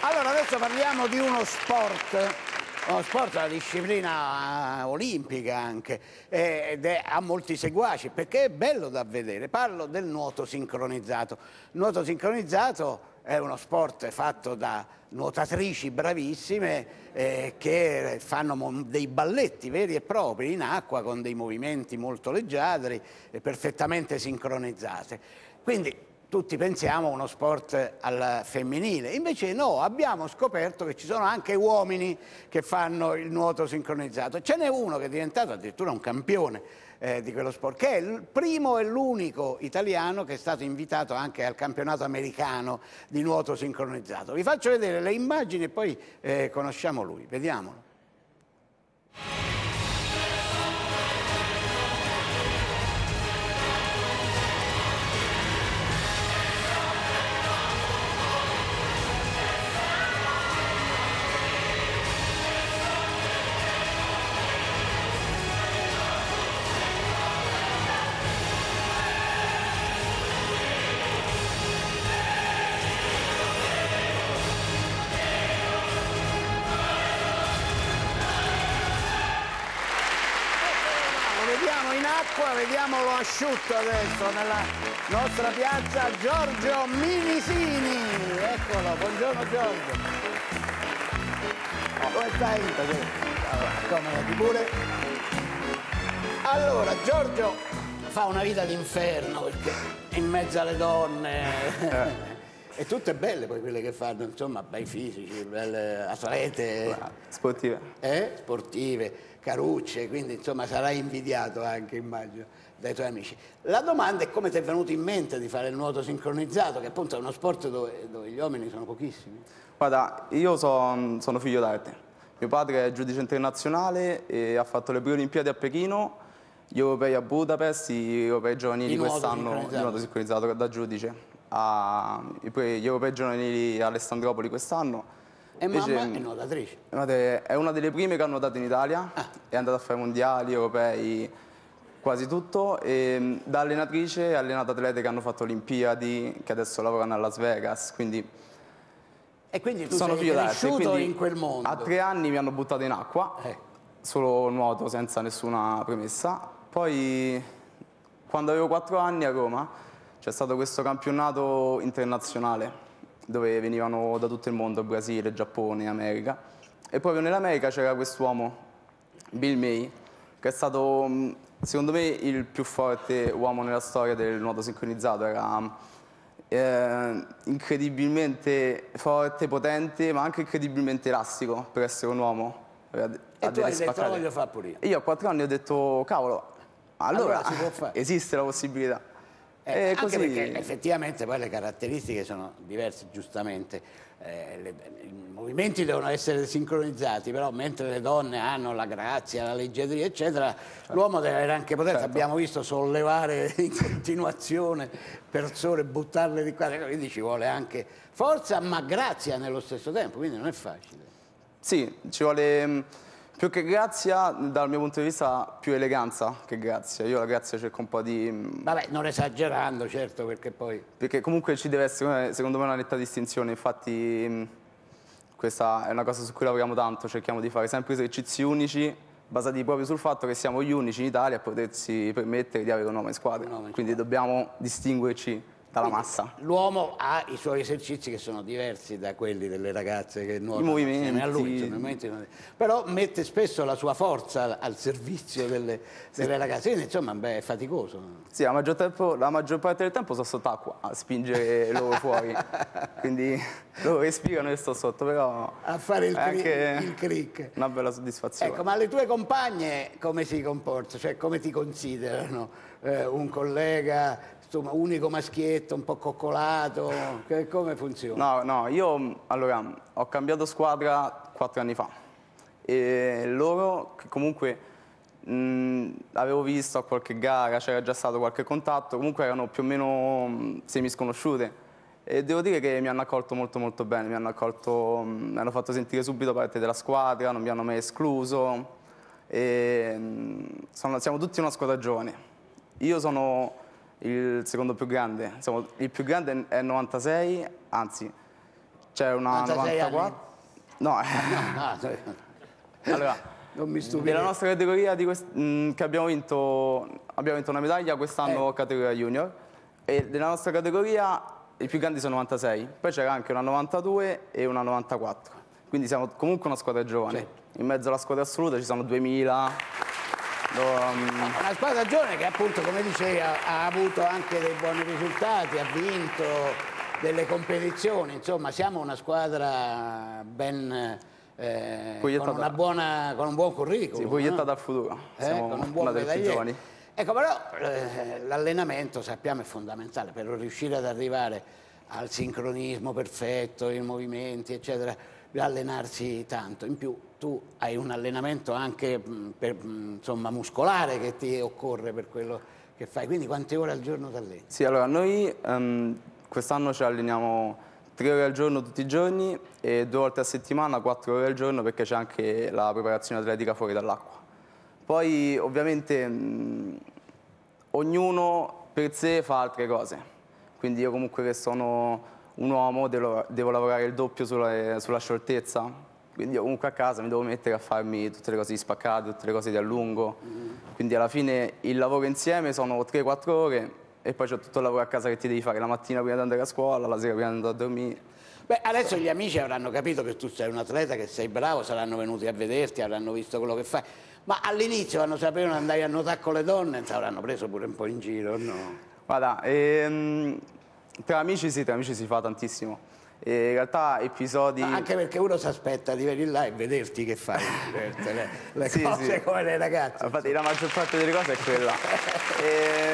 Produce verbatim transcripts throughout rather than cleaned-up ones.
Allora, adesso parliamo di uno sport, uno sport, una disciplina olimpica anche, eh, ed è, ha molti seguaci, perché è bello da vedere. Parlo del nuoto sincronizzato. Il nuoto sincronizzato è uno sport fatto da nuotatrici bravissime eh, che fanno dei balletti veri e propri in acqua con dei movimenti molto leggiadri e perfettamente sincronizzati. Quindi tutti pensiamo a uno sport al femminile, invece no, abbiamo scoperto che ci sono anche uomini che fanno il nuoto sincronizzato. Ce n'è uno che è diventato addirittura un campione eh, di quello sport, che è il primo e l'unico italiano che è stato invitato anche al campionato americano di nuoto sincronizzato. Vi faccio vedere le immagini e poi eh, conosciamo lui, vediamolo. Vediamo in acqua, vediamolo asciutto adesso nella nostra piazza, Giorgio Minisini. Eccolo, buongiorno Giorgio. Come stai? Allora, accomodati pure. Allora, Giorgio fa una vita d'inferno perché in mezzo alle donne. Eh. E tutte belle poi quelle che fanno, insomma, bei fisici, belle atlete. Sportive. Eh? Sportive, carucce, quindi insomma sarai invidiato anche, immagino, dai tuoi amici. La domanda è come ti è venuto in mente di fare il nuoto sincronizzato, che appunto è uno sport dove, dove gli uomini sono pochissimi. Guarda, io son, sono figlio d'arte. Mio padre è giudice internazionale e ha fatto le prime Olimpiadi a Pechino, gli europei a Budapest, gli europei giovanili quest'anno di nuoto sincronizzato da giudice. A, gli europei giovanili all'Alessandropoli quest'anno. E invece, mamma è nuotatrice? È una delle prime che ha nuotato in Italia, ah. È andata a fare mondiali, europei, quasi tutto. E da allenatrice ha allenato atlete che hanno fatto Olimpiadi, che adesso lavorano a Las Vegas. Quindi, e quindi tu sono sei cresciuto in quel mondo? A tre anni mi hanno buttato in acqua, eh. Solo nuoto, senza nessuna premessa. Poi, quando avevo quattro anni a Roma, c'è stato questo campionato internazionale dove venivano da tutto il mondo, Brasile, Giappone, America. E proprio nell'America c'era quest'uomo, Bill May, che è stato, secondo me, il più forte uomo nella storia del nuoto sincronizzato. Era eh, incredibilmente forte, potente, ma anche incredibilmente elastico per essere un uomo. E tu hai detto, lo voglio fare pure io. Io a quattro anni ho detto, cavolo, allora, allora si può fare. Esiste la possibilità. Eh, anche così... perché effettivamente poi le caratteristiche sono diverse, giustamente. Eh, le, I movimenti devono essere sincronizzati, però mentre le donne hanno la grazia, la leggiadria, eccetera, certo. L'uomo deve avere anche potenza. Certo. Abbiamo visto sollevare in continuazione persone, buttarle di qua, quindi ci vuole anche forza, ma grazia nello stesso tempo, quindi non è facile. Sì, ci vuole... Più che grazia, dal mio punto di vista, più eleganza che grazia. Io la grazia cerco un po' di... Vabbè, non esagerando, certo, perché poi... Perché comunque ci deve essere, secondo me, una netta distinzione. Infatti, questa è una cosa su cui lavoriamo tanto. Cerchiamo di fare sempre esercizi unici, basati proprio sul fatto che siamo gli unici in Italia a potersi permettere di avere un uomo in squadra. Un uomo in Quindi squadra. Dobbiamo distinguerci dalla Quindi, massa. L'uomo ha i suoi esercizi che sono diversi da quelli delle ragazze che nuotano. I movimenti. A lui, insomma, i movimenti. Però mette spesso la sua forza al servizio delle, sì. delle ragazze, quindi insomma beh, è faticoso. Sì, la maggior, tempo, la maggior parte del tempo sto sott'acqua a spingere loro fuori, quindi loro respirano e sto sotto, però a fare il, è anche il crick. Una bella soddisfazione. Ecco, ma le tue compagne come si comportano? Cioè come ti considerano? Eh, un collega... Insomma, unico maschietto, un po' coccolato, che, come funziona? No, no, io allora ho cambiato squadra quattro anni fa e loro che comunque mh, avevo visto a qualche gara, c'era già stato qualche contatto, comunque erano più o meno mh, semisconosciute e devo dire che mi hanno accolto molto molto bene, mi hanno accolto, mh, mi hanno fatto sentire subito parte della squadra, non mi hanno mai escluso e mh, sono, siamo tutti una squadra giovane. Io sono il secondo più grande, insomma, il più grande è novantasei, anzi C'è una novantaquattro. No, No, no, allora, non mi stupisco. della nostra categoria di quest- mh, che abbiamo vinto, abbiamo vinto una medaglia quest'anno Eh. categoria junior, e della nostra categoria i più grandi sono novantasei, poi c'era anche una novantadue e una novantaquattro, quindi siamo comunque una squadra giovane. Certo. In mezzo alla squadra assoluta ci sono duemila. do- um, Una squadra giovane che appunto, come dicevi, ha, ha avuto anche dei buoni risultati, ha vinto delle competizioni, insomma siamo una squadra ben eh, con, Proiettata. una buona, con un buon curriculum. sì, proiettata no? al futuro. Eh, Siamo con un buon una delle più medagliere. giovani. Ecco, però eh, l'allenamento sappiamo è fondamentale per riuscire ad arrivare al sincronismo perfetto, i movimenti, eccetera, bisogna allenarsi tanto. In più tu hai un allenamento anche mh, per, mh, insomma, muscolare che ti occorre per quello che fai, quindi quante ore al giorno ti alleni? Sì, allora noi ehm, quest'anno ci alleniamo tre ore al giorno tutti i giorni e due volte a settimana, quattro ore al giorno, perché c'è anche la preparazione atletica fuori dall'acqua. Poi ovviamente mh, ognuno per sé fa altre cose, quindi io comunque che sono un uomo devo, devo lavorare il doppio sulla, sulla scioltezza, quindi io comunque a casa mi devo mettere a farmi tutte le cose di spaccate, tutte le cose di allungo, quindi alla fine il lavoro insieme sono tre quattro ore e poi c'è tutto il lavoro a casa che ti devi fare la mattina prima di andare a scuola, la sera prima di andare a dormire. Beh, adesso gli amici avranno capito che tu sei un atleta, che sei bravo, saranno venuti a vederti, avranno visto quello che fai, ma all'inizio quando sapevano andare a nuotare con le donne ti avranno preso pure un po' in giro, no? Guarda, ehm, tra amici sì, tra amici si fa tantissimo. E in realtà episodi... Ma anche perché uno si aspetta di venire là e vederti che fai le, le Sì, cose sì. come le ragazze. Infatti la maggior parte delle cose è quella. E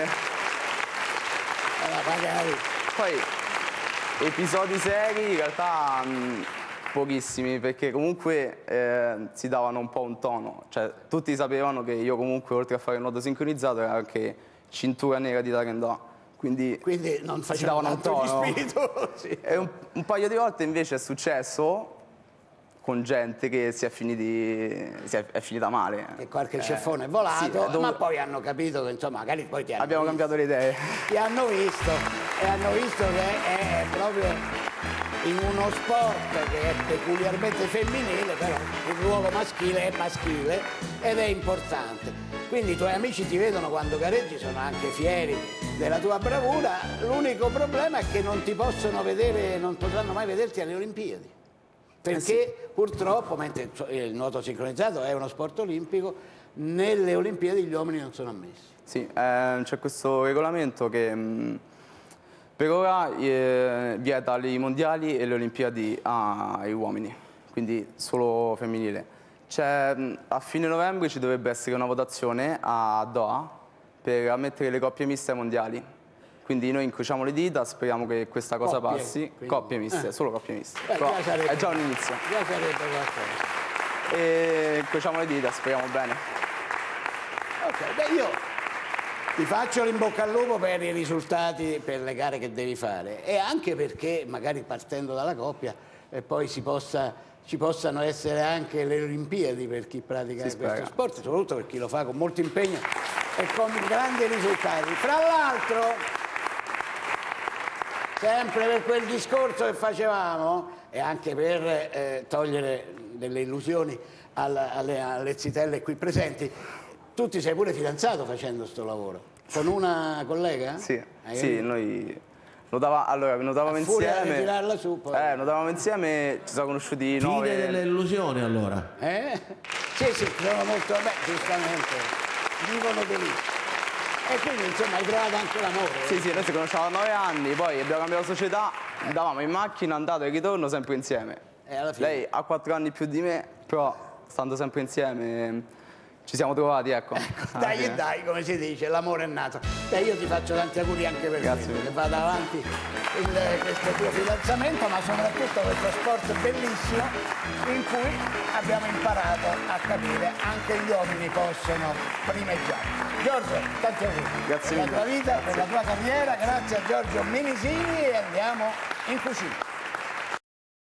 Allora, magari. poi episodi seri in realtà mh, pochissimi, perché comunque eh, si davano un po' un tono. Cioè tutti sapevano che io comunque oltre a fare il nuoto sincronizzato ero anche cintura nera di Taekwondo. Quindi, Quindi non si facevano davano un tanto tono. di spirito. Sì. E un, un paio di volte invece è successo con gente che si è, finiti, si è, è finita male. E qualche Eh, ceffone è volato, sì, è dovuto- ma poi hanno capito che insomma magari poi ti hanno abbiamo visto, cambiato le idee. ti hanno visto e hanno visto che è proprio in uno sport che è peculiarmente femminile, però il ruolo maschile è maschile ed è importante. Quindi i tuoi amici ti vedono quando gareggi, sono anche fieri della tua bravura, l'unico problema è che non ti possono vedere, non potranno mai vederti alle Olimpiadi. Perché purtroppo, mentre il nuoto sincronizzato è uno sport olimpico, nelle Olimpiadi gli uomini non sono ammessi. Sì, eh, c'è questo regolamento che mh, per ora eh, vieta i mondiali e le Olimpiadi ai uomini, quindi solo femminile. C'è, mh, a fine novembre ci dovrebbe essere una votazione a Doha per ammettere le coppie miste ai mondiali. Quindi noi incrociamo le dita, speriamo che questa cosa Coppie, passi. quindi. Coppie miste, Eh. solo coppie miste. Beh, Però già sarebbe- è già un inizio. Già sarebbe qualcosa. E incrociamo le dita, speriamo bene. Ok, beh io ti faccio l'in bocca al lupo per i risultati, per le gare che devi fare e anche perché magari partendo dalla coppia e poi si possa, ci possano essere anche le Olimpiadi per chi pratica Si questo spera. sport, soprattutto per chi lo fa con molto impegno e con grandi risultati. Fra l'altro, sempre per quel discorso che facevamo e anche per eh, togliere delle illusioni alla- alle, alle zitelle qui presenti, tu ti sei pure fidanzato facendo sto lavoro? Con una collega? Sì, Hai sì, capito? noi nuotava, allora, nuotavamo A furia di insieme. tirarla su, poi. Eh, nuotavamo insieme, ci siamo conosciuti Fine nove. delle illusioni allora. Eh? Sì, sì, sono molto, beh, giustamente, vivono di lì. E quindi insomma hai trovato anche l'amore. Sì, sì, noi ci conosciamo da nove anni, poi abbiamo cambiato società, andavamo in macchina, andata e ritorno sempre insieme. E alla fine. Lei ha quattro anni più di me, però stando sempre insieme ci siamo trovati, ecco. alla Dai e fine. dai, come si dice, l'amore è nato. Beh, io ti faccio tanti auguri anche per Grazie questo, mille. che vada avanti il- questo tuo fidanzamento, ma soprattutto questo sport bellissimo in cui abbiamo imparato a capire anche gli uomini possono primeggiare. Giorgio, tanti auguri Grazie per la mille. tua vita, per la tua carriera, grazie a Giorgio Minisini e andiamo in cucina.